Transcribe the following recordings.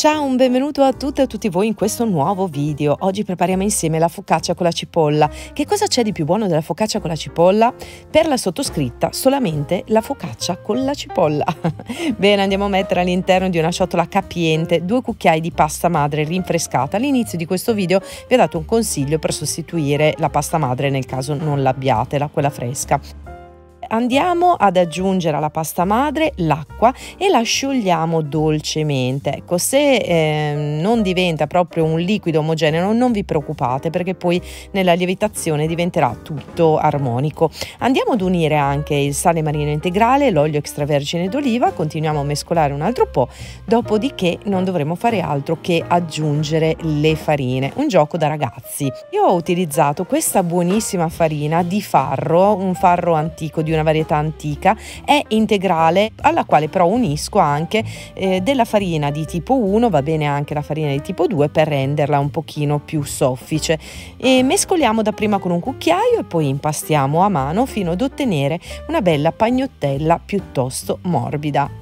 Ciao, un benvenuto a tutte e a tutti voi in questo nuovo video. Oggi prepariamo insieme la focaccia con la cipolla. Che cosa c'è di più buono della focaccia con la cipolla? Per la sottoscritta solamente la focaccia con la cipolla. Bene, andiamo a mettere all'interno di una ciotola capiente 2 cucchiai di pasta madre rinfrescata. All'inizio di questo video vi ho dato un consiglio per sostituire la pasta madre nel caso non l'abbiate, quella fresca. Andiamo ad aggiungere alla pasta madre l'acqua e la sciogliamo dolcemente. Ecco, se non diventa proprio un liquido omogeneo non vi preoccupate, perché poi nella lievitazione diventerà tutto armonico. Andiamo ad unire anche il sale marino integrale, l'olio extravergine d'oliva, continuiamo a mescolare un altro po', dopodiché non dovremo fare altro che aggiungere le farine. Un gioco da ragazzi. Io ho utilizzato questa buonissima farina di farro, un farro antico di una varietà antica, è integrale, alla quale però unisco anche della farina di tipo 1, va bene anche la farina di tipo 2 per renderla un pochino più soffice, e mescoliamo dapprima con un cucchiaio e poi impastiamo a mano fino ad ottenere una bella pagnottella piuttosto morbida.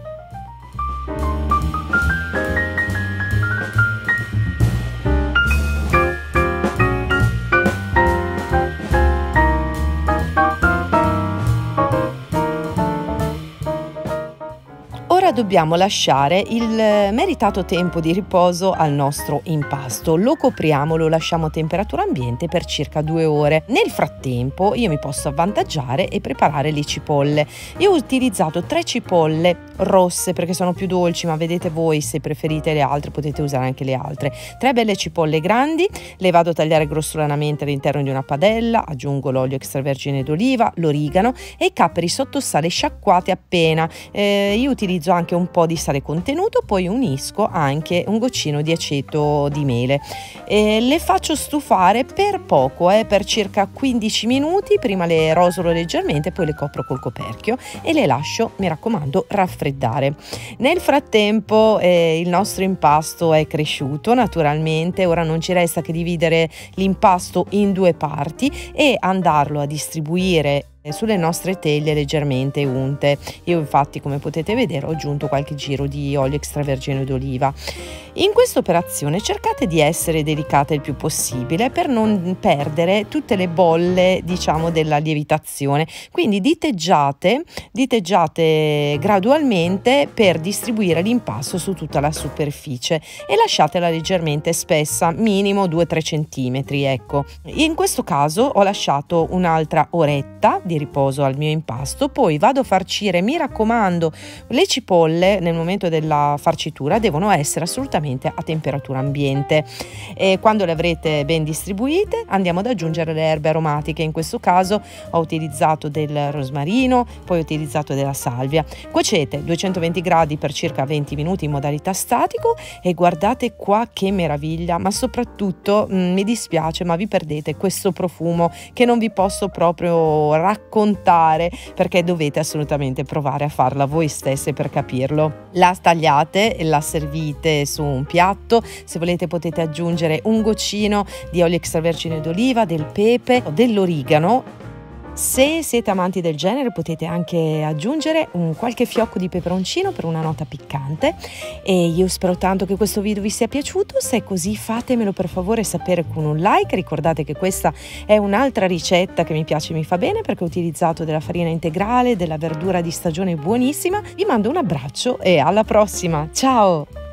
Ora dobbiamo lasciare il meritato tempo di riposo al nostro impasto. Lo copriamo, lo lasciamo a temperatura ambiente per circa 2 ore. Nel frattempo io mi posso avvantaggiare e preparare le cipolle. Io ho utilizzato 3 cipolle rosse perché sono più dolci, ma vedete voi, se preferite le altre potete usare anche le altre. 3 belle cipolle grandi, le vado a tagliare grossolanamente all'interno di una padella, aggiungo l'olio extravergine d'oliva, l'origano e i capperi sotto sale sciacquati appena. Io utilizzo anche un po' di sale contenuto, poi unisco anche un goccino di aceto di mele. Le faccio stufare per poco, per circa 15 minuti, prima le rosolo leggermente, poi le copro col coperchio e le lascio, mi raccomando, raffreddare. Nel frattempo il nostro impasto è cresciuto naturalmente, ora non ci resta che dividere l'impasto in 2 parti e andarlo a distribuire sulle nostre teglie leggermente unte. Io infatti, come potete vedere, ho aggiunto qualche giro di olio extravergine d'oliva. In questa operazione cercate di essere delicate il più possibile per non perdere tutte le bolle, diciamo, della lievitazione, quindi diteggiate gradualmente per distribuire l'impasto su tutta la superficie e lasciatela leggermente spessa, minimo 2-3 centimetri, ecco. In questo caso ho lasciato un'altra oretta di riposo al mio impasto, poi vado a farcire. Mi raccomando, le cipolle nel momento della farcitura devono essere assolutamente a temperatura ambiente, e quando le avrete ben distribuite andiamo ad aggiungere le erbe aromatiche. In questo caso ho utilizzato del rosmarino, poi ho utilizzato della salvia. Cuocete 220 gradi per circa 20 minuti in modalità statico e guardate qua che meraviglia, ma soprattutto mi dispiace ma vi perdete questo profumo che non vi posso proprio raccontare, perché dovete assolutamente provare a farla voi stesse per capirlo. La tagliate e la servite su un piatto. Se volete potete aggiungere un goccino di olio extravergine d'oliva, del pepe o dell'origano. Se siete amanti del genere potete anche aggiungere qualche fiocco di peperoncino per una nota piccante, e io spero tanto che questo video vi sia piaciuto. Se è così fatemelo per favore sapere con un like. Ricordate che questa è un'altra ricetta che mi piace e mi fa bene perché ho utilizzato della farina integrale, della verdura di stagione buonissima. Vi mando un abbraccio e alla prossima, ciao!